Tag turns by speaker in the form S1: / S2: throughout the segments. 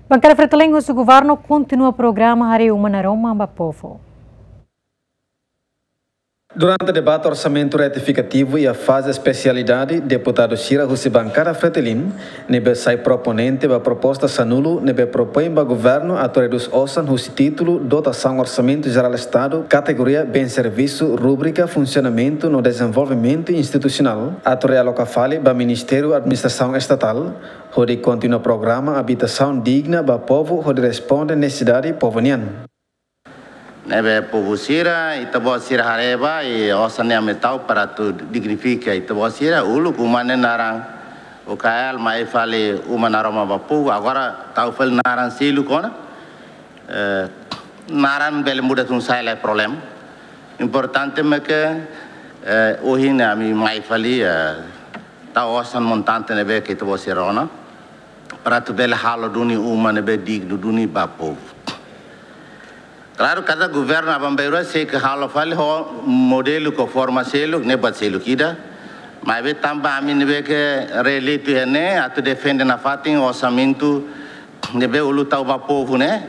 S1: Bancada Fretilin, o governo continua o programa Hari Umanaroma Bapovo.
S2: Durante o debate orçamento retificativo e a fase especialidade, deputado Shira Husi Bancada Fretilin, nebe sai proponente da proposta Sanulo, nebe propõe para o governo a reduz osan Husi título dotação orçamento geral Estado, categoria bem serviço, rúbrica funcionamento no desenvolvimento institucional, a realoca fale para Ministério Administração Estatal, onde continua o programa Habitação Digna para povo, onde responde à necessidade povoniana.
S3: Nebe povo sira itabo sira hareba e osane metal para tu dignifica itabo sira ulu kumane narang o kael mai fale umanaroma bapu agora tau fel narang silu kona naran bel muda tun sai le problem importante me que ohina mi mai fale tau osan montante nebe que itabo sira ona para tu bel halo duni nebe digno duni bapu. Claro, cada governo abambeira sei que halo fale ho modelo com forma selo ne bat selo kida mas be tamba ami ne be que relito ne atu defende na fatin orçamento ne be ulu tau ba povo ne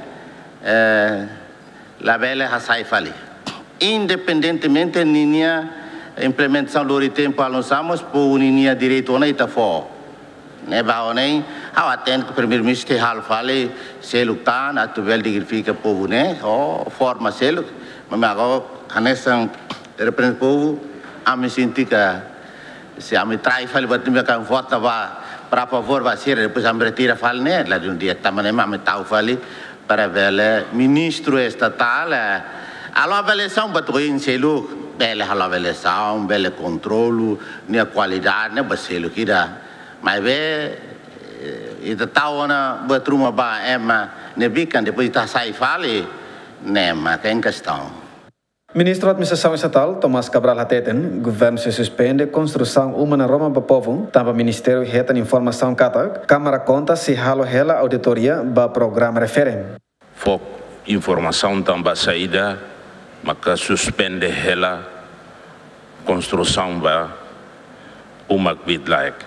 S3: la bela hasai fale independentemente ninia implementação do tempo alonçamos por ninia direito na itafo ne ba onei ao atende que o primeiro-ministro halo fale selo tan atu bel dignifica povo ne o forma selo mas agora hanesan representa povo ami sintika se ami trai fale batimba kan vota va para favor va ser depois ami retira fale ne lá de dia tamane ami tau fale para ver ministro estatal a avaliação batuin selo bela avaliação bela controlo ne qualidade ne baselo kida mas be ita tahu na berterima ba ema nebikan depois ita sai fale nema que em questão.
S2: Ministro da Administração Estatal, Tomás Cabral Hateten, governo se suspende construção uma na Roma para povo, também Ministério reta informação kata, Câmara conta se halo hela auditoria ba programa refere.
S4: Foco informação também saída, maka suspende hela construção ba uma bidlaik.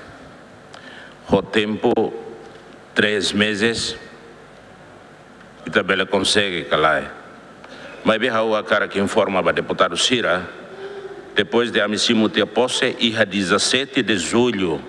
S4: O tempo 3 meses kita bela consegue calar. Mas bem a cara que informa para deputado Shira depois de amissimo ter posse e a 17 de julho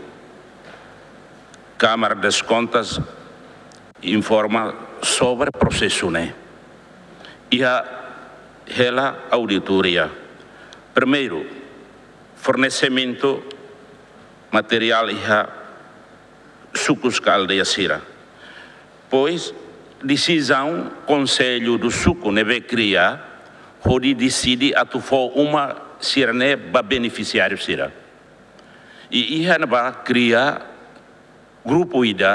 S4: Câmara das Contas informa sobre o processo né e a ela auditoria primeiro fornecimento material e a sucos caldeia Shira. Pois, decisão, conselho do suco neve criar, onde decide a tu for uma sirene para beneficiário Shira. E ia na criar grupo ida,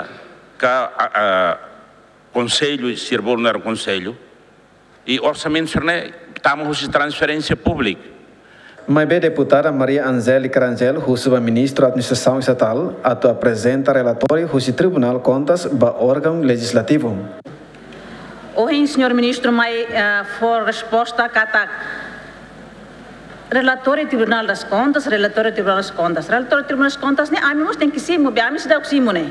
S4: que conselho, sirvo no conselho, e orçamento sirene, estamos de transferência pública.
S2: Mas bem, deputada Maria Angélica Rangel, o ministro da Administração Estatal, apresenta relatório do Tribunal Contas para órgão legislativo.
S5: Hoje, senhor ministro, mas for resposta a cada relatório do Tribunal das Contas, relatório do Tribunal das Contas. Relatório do Tribunal das Contas, né? Amigos tem que ser, amigos se dá o simo, né?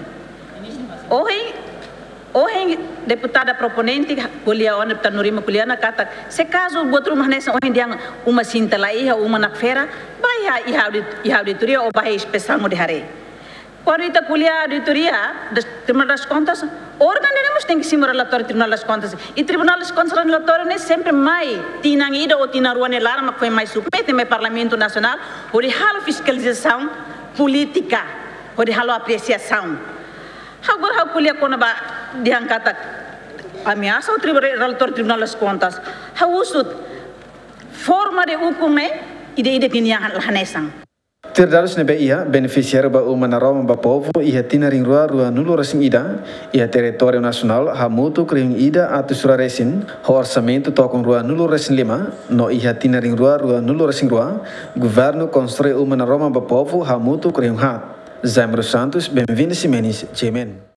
S5: Hoje, deputada proponente, kuliah ona deputada Nurima kuliana kata, se caso buat rumah nessa hoje dia uma cinta lá ia uma na feira, vai ia auditoria ou vai especial mo de hari. Quando kita kuliah auditoria, Tribunal das Contas, órgão tem que ser relatório do Tribunal das Contas. E Tribunal das Contas relatório nem sempre mais tinang ida ou tinaruan elar, mas foi mais submete no Parlamento Nacional, ou de halo fiscalização política, ou de halo apreciação. Agora kuliah kona ba diangkat ameaça o relator Tribunal das Contas. Usut forma de hukum ide kiniang hanesang.
S2: Terdados nebe ia beneficiário ba uma na Roma ba povo ia tinaring rua nulo resing ida ia território nacional hamutu kring ida atusura resin orçamento tokong rua nulo resin 5 no ia tinaring rua nulo resing rua governo constrói uma na Roma ba povo hamutu kring hat. Zamro Santos, bem-vindo, Simenes, Jemen.